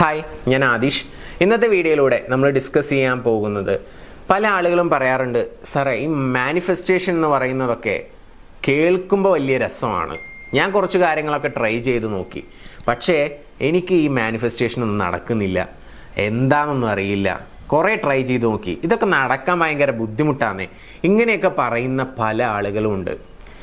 Hi, ഞാൻ ആദിഷ്. ഇന്നത്തെ വീഡിയോയിലൂടെ നമ്മൾ ഡിസ്കസ് ചെയ്യാൻ പോകുന്നത്, പല ആളുകളും പറയാറുണ്ട്, സാറേ ഈ മാനിഫെസ്റ്റേഷൻ എന്ന് പറയുന്നതൊക്കെ കേൾക്കുമ്പോൾ വലിയ രസമാണ്. ഞാൻ കുറച്ച് കാര്യങ്ങളൊക്കെ ട്രൈ ചെയ്ത് നോക്കി, പക്ഷേ എനിക്ക് ഈ മാനിഫെസ്റ്റേഷൻ ഒന്നും നടക്കുന്നില്ല, എന്താണെന്നൊന്നും അറിയില്ല. കുറേ ട്രൈ ചെയ്ത് നോക്കി, ഇതൊക്കെ നടക്കാൻ ഭയങ്കര ബുദ്ധിമുട്ടാണ്. ഇങ്ങനെയൊക്കെ പറയുന്ന പല ആളുകളും ഉണ്ട്.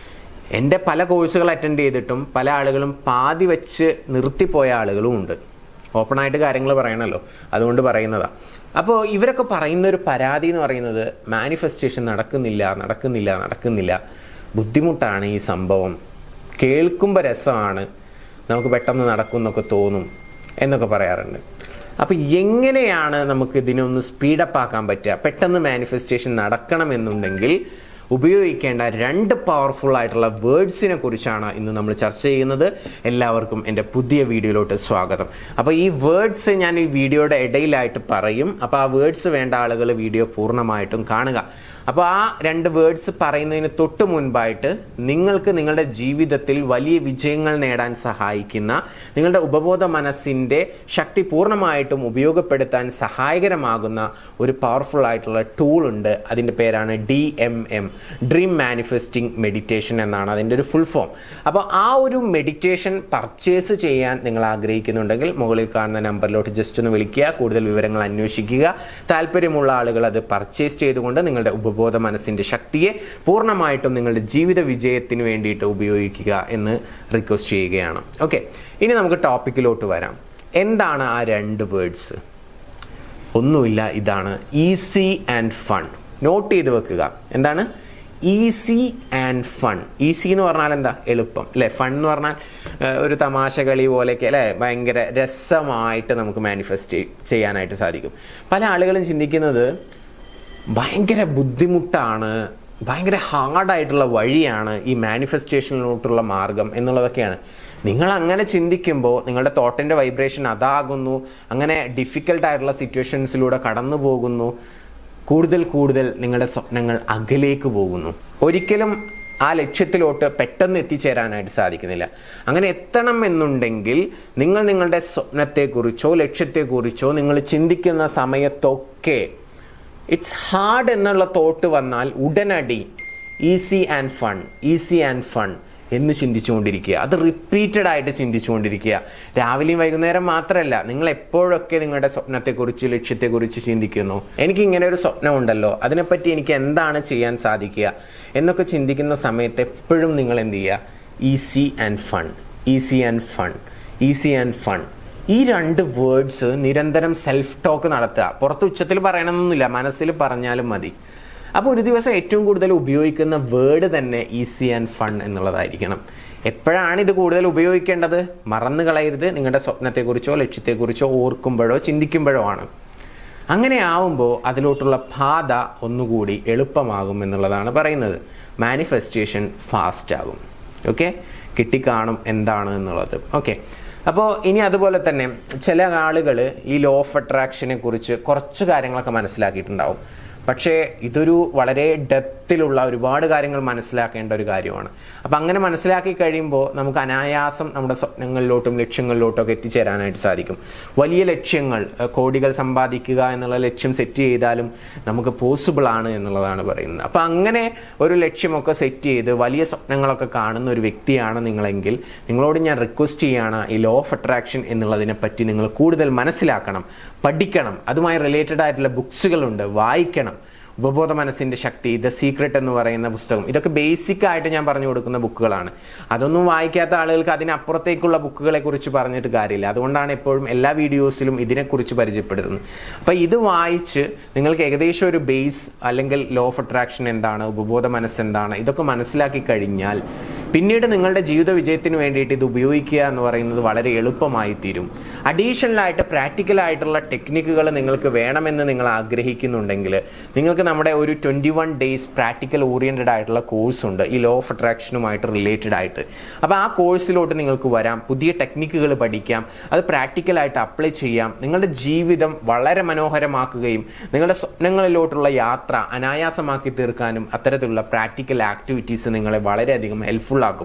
എൻ്റെ പല കോഴ്സുകൾ അറ്റൻഡ് ചെയ്തിട്ടും പല ആളുകളും പാതി വെച്ച് നിർത്തിപ്പോയ ആളുകളും ഉണ്ട്. ഓപ്പണായിട്ട് കാര്യങ്ങൾ പറയണമല്ലോ, അതുകൊണ്ട് പറയുന്നതാണ്. അപ്പോൾ ഇവരൊക്കെ പറയുന്ന ഒരു പരാതി എന്ന് പറയുന്നത്, മാനിഫെസ്റ്റേഷൻ നടക്കുന്നില്ല, ബുദ്ധിമുട്ടാണ് ഈ സംഭവം, കേൾക്കുമ്പോൾ രസമാണ്, നമുക്ക് പെട്ടെന്ന് നടക്കും എന്നൊക്കെ തോന്നും എന്നൊക്കെ പറയാറുണ്ട്. അപ്പോൾ എങ്ങനെയാണ് നമുക്ക് ഇതിനൊന്ന് സ്പീഡപ്പ് ആക്കാൻ പറ്റുക? പെട്ടെന്ന് മാനിഫെസ്റ്റേഷൻ നടക്കണമെന്നുണ്ടെങ്കിൽ ഉപയോഗിക്കേണ്ട 2 പവർഫുൾ ആയിട്ടുള്ള വേർഡ്സിനെ കുറിച്ചാണ് ഇന്ന് നമ്മൾ ചർച്ച ചെയ്യുന്നത്. എല്ലാവർക്കും എൻ്റെ പുതിയ വീഡിയോയിലോട്ട് സ്വാഗതം. അപ്പോൾ ഈ വേർഡ്സ് ഞാൻ ഈ വീഡിയോയുടെ ഇടയിലായിട്ട് പറയും. അപ്പോൾ ആ വേർഡ്സ് വേണ്ട ആളുകൾ വീഡിയോ പൂർണ്ണമായിട്ടും കാണുക. അപ്പോൾ ആ 2 വേർഡ്സ് പറയുന്നതിന് തൊട്ട് മുൻപായിട്ട് നിങ്ങൾക്ക് നിങ്ങളുടെ ജീവിതത്തിൽ വലിയ വിജയങ്ങൾ നേടാൻ സഹായിക്കുന്ന, നിങ്ങളുടെ ഉപബോധ മനസ്സിൻ്റെ ശക്തി പൂർണ്ണമായിട്ടും ഉപയോഗപ്പെടുത്താൻ സഹായകരമാകുന്ന ഒരു പവർഫുൾ ആയിട്ടുള്ള ടൂൾ ഉണ്ട്. അതിൻ്റെ പേരാണ് DMM, ഡ്രീം മാനിഫെസ്റ്റിംഗ് മെഡിറ്റേഷൻ എന്നാണ് അതിൻ്റെ ഒരു ഫുൾ ഫോം. അപ്പോൾ ആ ഒരു മെഡിറ്റേഷൻ പർച്ചേസ് ചെയ്യാൻ നിങ്ങൾ ആഗ്രഹിക്കുന്നുണ്ടെങ്കിൽ മുകളിൽ കാണുന്ന നമ്പറിലോട്ട് ജസ്റ്റ് ഒന്ന് വിളിക്കുക, കൂടുതൽ വിവരങ്ങൾ അന്വേഷിക്കുക. താല്പര്യമുള്ള ആളുകൾ അത് പർച്ചേസ് ചെയ്തുകൊണ്ട് നിങ്ങളുടെ ഉപബോധ മനസ്സിന്റെ ശക്തിയെ പൂർണ്ണമായിട്ടും നിങ്ങളുടെ ജീവിത വിജയത്തിന് വേണ്ടിയിട്ട് ഉപയോഗിക്കുക എന്ന് റിക്വസ്റ്റ് ചെയ്യുകയാണ്. ഓക്കെ, ഇനി നമുക്ക് ടോപ്പിക്കിലോട്ട് വരാം. എന്താണ് ആ 2 വേർഡ്സ്? ഒന്നുമില്ല, ഇതാണ് ഈസി ആൻഡ് ഫൺ. നോട്ട് ചെയ്ത് വെക്കുക. എന്താണ് ഈസി ആൻഡ് ഫൺ? ഈസി എന്ന് പറഞ്ഞാൽ എന്താ? എളുപ്പം അല്ലെ? ഫൺ എന്ന് പറഞ്ഞാൽ ഒരു തമാശ കളി പോലെയൊക്കെ അല്ലെ, ഭയങ്കര രസമായിട്ട് നമുക്ക് മാനിഫെസ്റ്റ് ചെയ്യാനായിട്ട് സാധിക്കും. പല ആളുകളും ചിന്തിക്കുന്നത് ഭയങ്കര ബുദ്ധിമുട്ടാണ്, ഭയങ്കര ഹാർഡായിട്ടുള്ള വഴിയാണ് ഈ മാനിഫെസ്റ്റേഷനിലോട്ടുള്ള മാർഗം എന്നുള്ളതൊക്കെയാണ്. നിങ്ങൾ അങ്ങനെ ചിന്തിക്കുമ്പോൾ നിങ്ങളുടെ തോട്ടിൻ്റെ വൈബ്രേഷൻ അതാകുന്നു. അങ്ങനെ ഡിഫിക്കൽട്ടായിട്ടുള്ള സിറ്റുവേഷൻസിലൂടെ കടന്നു പോകുന്നു. കൂടുതൽ നിങ്ങളുടെ സ്വപ്നങ്ങൾ അകലേക്ക് പോകുന്നു. ഒരിക്കലും ആ ലക്ഷ്യത്തിലോട്ട് പെട്ടെന്ന് എത്തിച്ചേരാനായിട്ട് സാധിക്കുന്നില്ല. അങ്ങനെ എത്തണം എന്നുണ്ടെങ്കിൽ നിങ്ങൾ നിങ്ങളുടെ സ്വപ്നത്തെക്കുറിച്ചോ ലക്ഷ്യത്തെക്കുറിച്ചോ നിങ്ങൾ ചിന്തിക്കുന്ന സമയത്തൊക്കെ ഇറ്റ്സ് ഹാർഡ് എന്നുള്ള തോട്ട് വന്നാൽ ഉടനടി ഈസി ആൻഡ് ഫൺ എന്ന് ചിന്തിച്ചുകൊണ്ടിരിക്കുക. അത് റിപ്പീറ്റഡ് ആയിട്ട് ചിന്തിച്ചുകൊണ്ടിരിക്കുക. രാവിലെയും വൈകുന്നേരം മാത്രമല്ല, നിങ്ങൾ എപ്പോഴൊക്കെ നിങ്ങളുടെ സ്വപ്നത്തെക്കുറിച്ച് ലക്ഷ്യത്തെക്കുറിച്ച് ചിന്തിക്കുന്നു, എനിക്ക് ഇങ്ങനെ ഒരു സ്വപ്നം ഉണ്ടല്ലോ, അതിനെപ്പറ്റി എനിക്ക് എന്താണ് ചെയ്യാൻ സാധിക്കുക എന്നൊക്കെ ചിന്തിക്കുന്ന സമയത്ത് എപ്പോഴും നിങ്ങൾ എന്ത് ചെയ്യുക? ഈസി ആൻഡ് ഫൺ ഈ 2 വേർഡ്സ് നിരന്തരം സെൽഫ് ടോക്ക് നടത്തുക. പുറത്ത് ഉച്ചത്തിൽ പറയണമെന്നൊന്നുമില്ല, മനസ്സിൽ പറഞ്ഞാലും മതി. അപ്പോൾ ഒരു ദിവസം ഏറ്റവും കൂടുതൽ ഉപയോഗിക്കുന്ന വേർഡ് തന്നെ ഈസി ആൻഡ് ഫൺ എന്നുള്ളതായിരിക്കണം. എപ്പോഴാണ് ഇത് കൂടുതൽ ഉപയോഗിക്കേണ്ടത്? മറന്നു കളയരുത്. നിങ്ങളുടെ സ്വപ്നത്തെക്കുറിച്ചോ ലക്ഷ്യത്തെക്കുറിച്ചോ ഓർക്കുമ്പോഴോ ചിന്തിക്കുമ്പോഴോ ആണ്. അങ്ങനെ ആവുമ്പോൾ അതിലോട്ടുള്ള പാത ഒന്നുകൂടി എളുപ്പമാകും എന്നുള്ളതാണ് പറയുന്നത്. മാനിഫെസ്റ്റേഷൻ ഫാസ്റ്റ് ആകും. ഓക്കെ, കിട്ടിക്കാണും എന്താണ് എന്നുള്ളത്. ഓക്കെ, അപ്പോൾ ഇനി അതുപോലെ തന്നെ ചില ആളുകൾ ഈ ലോ ഓഫ് അട്രാക്ഷനെ കുറിച്ച് കുറച്ച് കാര്യങ്ങളൊക്കെ മനസ്സിലാക്കിയിട്ടുണ്ടാവും. പക്ഷേ ഇതൊരു വളരെ ഡെപ്തിലുള്ള ഒരുപാട് കാര്യങ്ങൾ മനസ്സിലാക്കേണ്ട ഒരു കാര്യമാണ്. അപ്പം അങ്ങനെ മനസ്സിലാക്കി കഴിയുമ്പോൾ നമുക്ക് അനായാസം നമ്മുടെ സ്വപ്നങ്ങളിലോട്ടും ലക്ഷ്യങ്ങളിലോട്ടും ഒക്കെ എത്തിച്ചേരാനായിട്ട് സാധിക്കും. വലിയ ലക്ഷ്യങ്ങൾ, കോടികൾ സമ്പാദിക്കുക എന്നുള്ള ലക്ഷ്യം സെറ്റ് ചെയ്താലും നമുക്ക് പോസിബിൾ ആണ് എന്നുള്ളതാണ് പറയുന്നത്. അപ്പം അങ്ങനെ ഒരു ലക്ഷ്യമൊക്കെ സെറ്റ് ചെയ്ത് വലിയ സ്വപ്നങ്ങളൊക്കെ കാണുന്ന ഒരു വ്യക്തിയാണ് നിങ്ങളെങ്കിൽ, നിങ്ങളോട് ഞാൻ റിക്വസ്റ്റ് ചെയ്യുകയാണ്, ഈ ലോ ഓഫ് അട്രാക്ഷൻ എന്നുള്ളതിനെ പറ്റി നിങ്ങൾ കൂടുതൽ മനസ്സിലാക്കണം, പഠിക്കണം. അതുമായി റിലേറ്റഡ് ആയിട്ടുള്ള ബുക്സുകളുണ്ട്, വായിക്കണം. ഉപബോധ മനസ്സിന്റെ ശക്തി, ദ സീക്രട്ട് എന്ന് പറയുന്ന പുസ്തകം, ഇതൊക്കെ ബേസിക് ആയിട്ട് ഞാൻ പറഞ്ഞു കൊടുക്കുന്ന ബുക്കുകളാണ്. അതൊന്നും വായിക്കാത്ത ആളുകൾക്ക് അതിനപ്പുറത്തേക്കുള്ള ബുക്കുകളെ കുറിച്ച് പറഞ്ഞിട്ട് കാര്യമില്ല. അതുകൊണ്ടാണ് എപ്പോഴും എല്ലാ വീഡിയോസിലും ഇതിനെക്കുറിച്ച് പരിചയപ്പെടുത്തുന്നത്. അപ്പം ഇത് വായിച്ച് നിങ്ങൾക്ക് ഏകദേശം ഒരു ബേസ്, അല്ലെങ്കിൽ ലോ ഓഫ് അട്രാക്ഷൻ എന്താണ്, ഉപബോധ മനസ്സ് എന്താണ്, ഇതൊക്കെ മനസ്സിലാക്കി കഴിഞ്ഞാൽ പിന്നീട് നിങ്ങളുടെ ജീവിത വിജയത്തിന് വേണ്ടിയിട്ട് ഇത് ഉപയോഗിക്കുക എന്ന് പറയുന്നത് വളരെ എളുപ്പമായി തീരും. അഡീഷണലായിട്ട് പ്രാക്ടിക്കലായിട്ടുള്ള ടെക്നിക്കുകൾ നിങ്ങൾക്ക് വേണമെന്ന് നിങ്ങൾ ആഗ്രഹിക്കുന്നുണ്ടെങ്കിൽ, നിങ്ങൾക്ക് നമ്മുടെ ഒരു 21 days പ്രാക്ടിക്കൽ ഓറിയന്റഡ് ആയിട്ടുള്ള കോഴ്സ് ഉണ്ട് ഈ ലോ ഓഫ് അട്രാക്ഷനുമായിട്ട് റിലേറ്റഡ് ആയിട്ട്. അപ്പോൾ ആ കോഴ്സിലോട്ട് നിങ്ങൾക്ക് വരാം, പുതിയ ടെക്നിക്കുകൾ പഠിക്കാം, അത് പ്രാക്ടിക്കലായിട്ട് അപ്ലൈ ചെയ്യാം. നിങ്ങളുടെ ജീവിതം വളരെ മനോഹരമാക്കുകയും നിങ്ങളുടെ സ്വപ്നങ്ങളിലോട്ടുള്ള യാത്ര അനായാസമാക്കി തീർക്കാനും അത്തരത്തിലുള്ള പ്രാക്ടിക്കൽ ആക്ടിവിറ്റീസ് നിങ്ങളെ വളരെയധികം ഹെൽപ്ഫുൾ ആക്കും.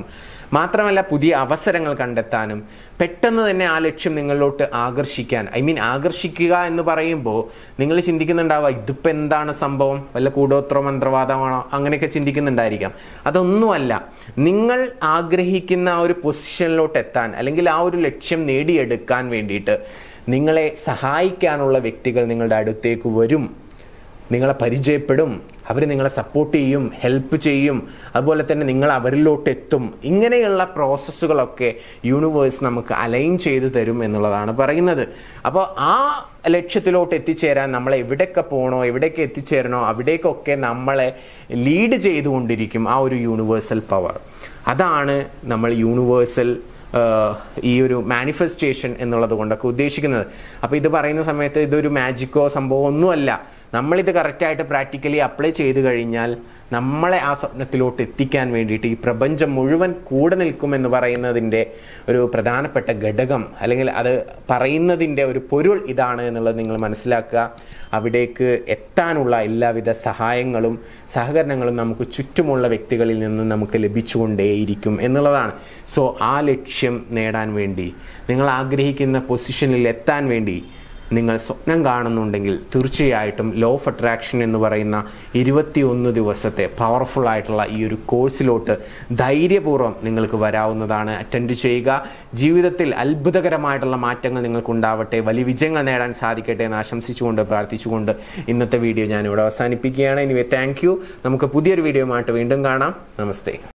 മാത്രമല്ല പുതിയ അവസരങ്ങൾ കണ്ടെത്താനും പെട്ടെന്ന് തന്നെ ആ ലക്ഷ്യം നിങ്ങളിലോട്ട് ആകർഷിക്കാൻ, ആകർഷിക്കുക എന്ന് പറയുമ്പോൾ നിങ്ങൾ ചിന്തിക്കുന്നുണ്ടാവുക ഇതിപ്പോൾ എന്താണ് സംഭവം, വല്ല കൂടോത്രോ മന്ത്രവാദമാണോ അങ്ങനെയൊക്കെ ചിന്തിക്കുന്നുണ്ടായിരിക്കാം. അതൊന്നുമല്ല. നിങ്ങൾ ആഗ്രഹിക്കുന്ന ആ ഒരു പൊസിഷനിലോട്ട് എത്താൻ അല്ലെങ്കിൽ ആ ഒരു ലക്ഷ്യം നേടിയെടുക്കാൻ വേണ്ടിയിട്ട് നിങ്ങളെ സഹായിക്കാനുള്ള വ്യക്തികൾ നിങ്ങളുടെ അടുത്തേക്ക് വരും, നിങ്ങളെ പരിചയപ്പെടും, അവർ നിങ്ങളെ സപ്പോർട്ട് ചെയ്യും, ഹെൽപ്പ് ചെയ്യും, അതുപോലെ തന്നെ നിങ്ങൾ അവരിലോട്ട് എത്തും. ഇങ്ങനെയുള്ള പ്രോസസ്സുകളൊക്കെ യൂണിവേഴ്സ് നമുക്ക് അലൈൻ ചെയ്തു തരും എന്നുള്ളതാണ് പറയുന്നത്. അപ്പോൾ ആ ലക്ഷ്യത്തിലോട്ട് എത്തിച്ചേരാൻ നമ്മൾ എവിടെയൊക്കെ പോകണോ, എവിടെയൊക്കെ എത്തിച്ചേരണോ അവിടേക്കൊക്കെ നമ്മളെ ലീഡ് ചെയ്തുകൊണ്ടിരിക്കും ആ ഒരു യൂണിവേഴ്സൽ പവർ. അതാണ് നമ്മൾ യൂണിവേഴ്സൽ ഈ ഒരു മാനിഫെസ്റ്റേഷൻ എന്നുള്ളത് കൊണ്ടൊക്കെ ഉദ്ദേശിക്കുന്നത്. അപ്പോൾ ഇത് പറയുന്ന സമയത്ത് ഇതൊരു മാജിക്കോ സംഭവം ഒന്നുമല്ല. നമ്മളിത് കറക്റ്റായിട്ട് പ്രാക്ടിക്കലി അപ്ലൈ ചെയ്ത് കഴിഞ്ഞാൽ നമ്മളെ ആ സ്വപ്നത്തിലോട്ട് എത്തിക്കാൻ വേണ്ടിയിട്ട് ഈ പ്രപഞ്ചം മുഴുവൻ കൂടെ നിൽക്കുമെന്ന് പറയുന്നതിൻ്റെ ഒരു പ്രധാനപ്പെട്ട ഘടകം അല്ലെങ്കിൽ അത് പറയുന്നതിൻ്റെ ഒരു പൊരുൾ ഇതാണ് എന്നുള്ളത് നിങ്ങൾ മനസ്സിലാക്കുക. അവിടേക്ക് എത്താനുള്ള എല്ലാവിധ സഹായങ്ങളും സഹകരണങ്ങളും നമുക്ക് ചുറ്റുമുള്ള വ്യക്തികളിൽ നിന്ന് നമുക്ക് ലഭിച്ചുകൊണ്ടേയിരിക്കും എന്നുള്ളതാണ്. സോ ആ ലക്ഷ്യം നേടാൻ വേണ്ടി, നിങ്ങൾ ആഗ്രഹിക്കുന്ന പൊസിഷനിൽ എത്താൻ വേണ്ടി നിങ്ങൾ സ്വപ്നം കാണുന്നുണ്ടെങ്കിൽ തീർച്ചയായിട്ടും ലോ ഓഫ് അട്രാക്ഷൻ എന്ന് പറയുന്ന 21 ദിവസത്തെ പവർഫുൾ ആയിട്ടുള്ള ഈ ഒരു കോഴ്സിലോട്ട് ധൈര്യപൂർവ്വം നിങ്ങൾക്ക് വരാവുന്നതാണ്. അറ്റൻഡ് ചെയ്യുക. ജീവിതത്തിൽ അത്ഭുതകരമായിട്ടുള്ള മാറ്റങ്ങൾ നിങ്ങൾക്കുണ്ടാവട്ടെ, വലിയ വിജയങ്ങൾ നേടാൻ സാധിക്കട്ടെ എന്ന് ആശംസിച്ചുകൊണ്ട് പ്രാർത്ഥിച്ചുകൊണ്ട് ഇന്നത്തെ വീഡിയോ ഞാനിവിടെ അവസാനിപ്പിക്കുകയാണ്. Anyway thank you. നമുക്ക് പുതിയൊരു വീഡിയോയുമായിട്ട് വീണ്ടും കാണാം. നമസ്തേ.